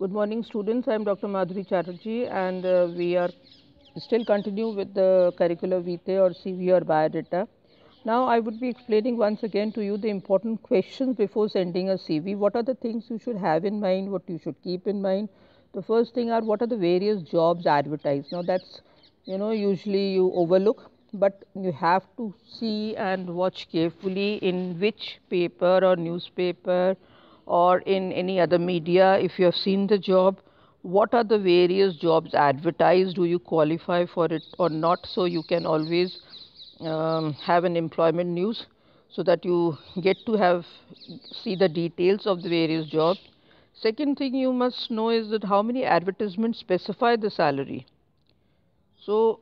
Good morning, students. I am Dr. Madhuri Chatterjee, and we are still continue with the curricular vitae or CV or biodata. Now, I would be explaining once again to you the important questions before sending a CV. What are the things you should have in mind? What you should keep in mind? The first thing are what are the various jobs advertised? Now, that's usually you overlook, but you have to see and watch carefully in which paper or newspaper or in any other media, if you have seen the job, what are the various jobs advertised, do you qualify for it or not, so you can always have an employment news so that you get to have see the details of the various jobs. Second thing you must know is that how many advertisements specify the salary. So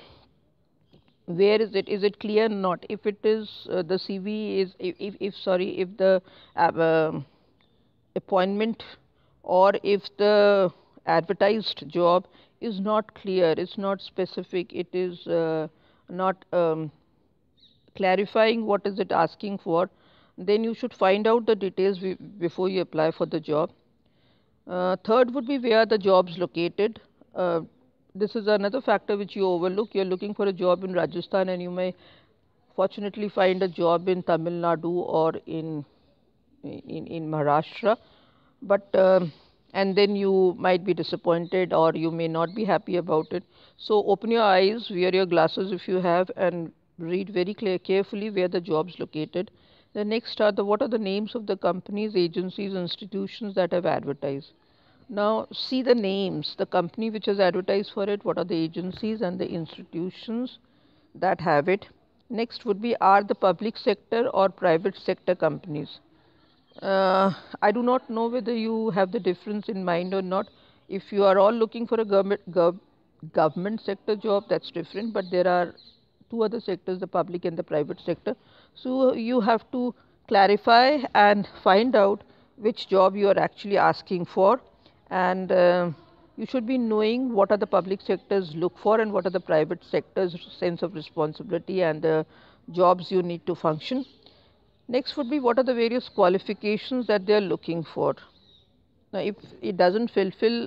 where is it clear? Not if it is the CV is if sorry, if the appointment or if the advertised job is not clear, it's not specific, it is not clarifying what is it asking for, then you should find out the details before you apply for the job. Third would be where the job's located. This is another factor which you overlook. You're looking for a job in Rajasthan and you may fortunately find a job in Tamil Nadu or in Maharashtra, but and then you might be disappointed or you may not be happy about it. So open your eyes, wear your glasses if you have, and read very carefully where the job's located. The next are the what are the names of the companies, agencies, institutions that have advertised. Now see the names, the company which has advertised for it, what are the agencies and the institutions that have it. Next would be are the public sector or private sector companies. I do not know whether you have the difference in mind or not. If you are all looking for a government sector job, that's different, but there are two other sectors, the public and the private sector. So you have to clarify and find out which job you are actually asking for, and you should be knowing what are the public sectors look for and what are the private sectors sense of responsibility and the jobs you need to function. Next would be what are the various qualifications that they are looking for. Now, if it doesn't fulfill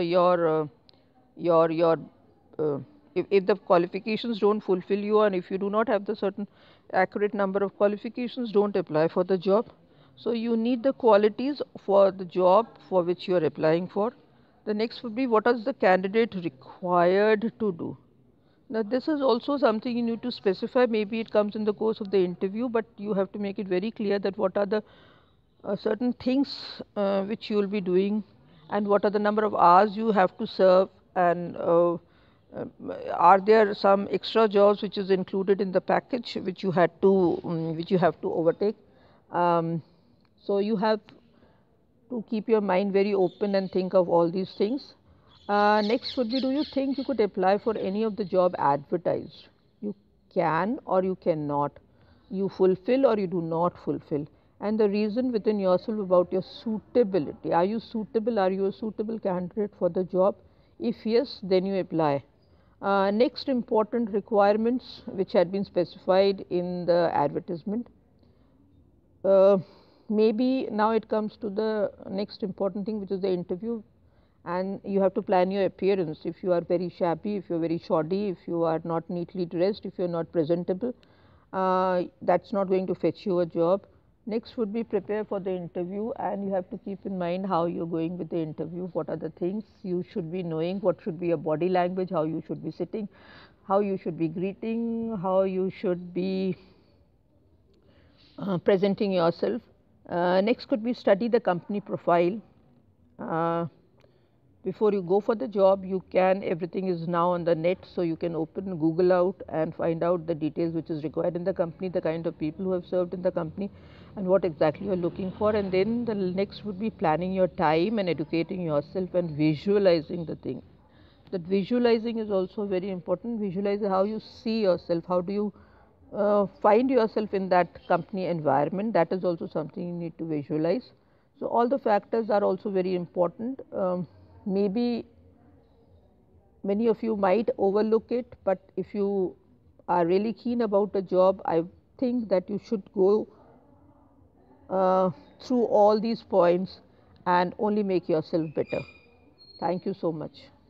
your if the qualifications don't fulfill you and if you do not have the certain accurate number of qualifications, don't apply for the job. So you need the qualities for the job for which you are applying for. The next would be what is the candidate required to do. Now, this is also something you need to specify. Maybe it comes in the course of the interview, but you have to make it very clear that what are the certain things which you will be doing and what are the number of hours you have to serve, and are there some extra jobs which is included in the package which you had to which you have to overtake. So you have to keep your mind very open and think of all these things. Next would be, do you think you could apply for any of the job advertised? You can or you cannot. You fulfill or you do not fulfill. And the reason within yourself about your suitability. Are you suitable? Are you a suitable candidate for the job? If yes, then you apply. Next important requirements which had been specified in the advertisement. Maybe now it comes to the next important thing, which is the interview, and you have to plan your appearance. If you are very shabby, if you are very shoddy, if you are not neatly dressed, if you are not presentable, that's not going to fetch you a job. Next would be prepare for the interview, and you have to keep in mind how you are going with the interview, what are the things you should be knowing, what should be your body language, how you should be sitting, how you should be greeting, how you should be presenting yourself. Next could be study the company profile. Before you go for the job, you can, everything is now on the net, so you can open Google out and find out the details which is required in the company, the kind of people who have served in the company and what exactly you are looking for. And then the next would be planning your time and educating yourself and visualizing the thing. That visualizing is also very important. Visualize how you see yourself, how do you find yourself in that company environment. That is also something you need to visualize. So all the factors are also very important. Maybe many of you might overlook it, but if you are really keen about a job, I think that you should go through all these points and only make yourself better. Thank you so much.